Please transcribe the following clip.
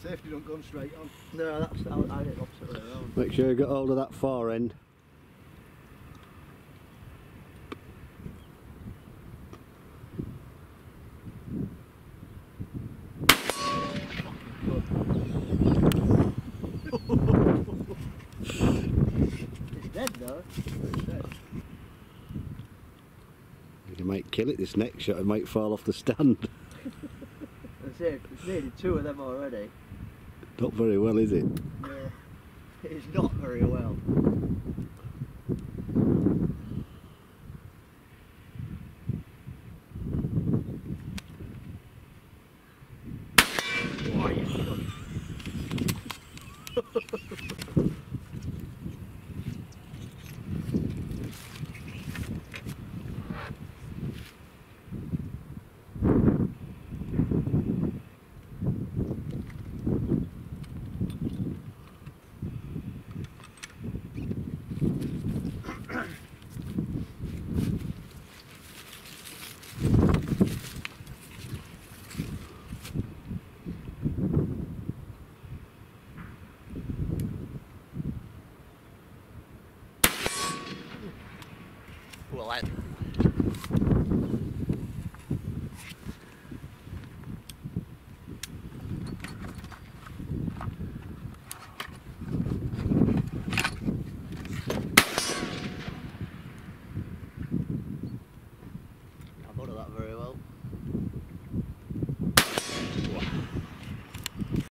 safety don't go straight on. No, that's I did it opposite way around. Make sure you get hold of that far end. It's dead though. It's dead. You might kill it this next shot, it might fall off the stand. That's it, it's nearly 2 of them already. Not very well, is it? No, it is not very well. Oh, you cunt. Well,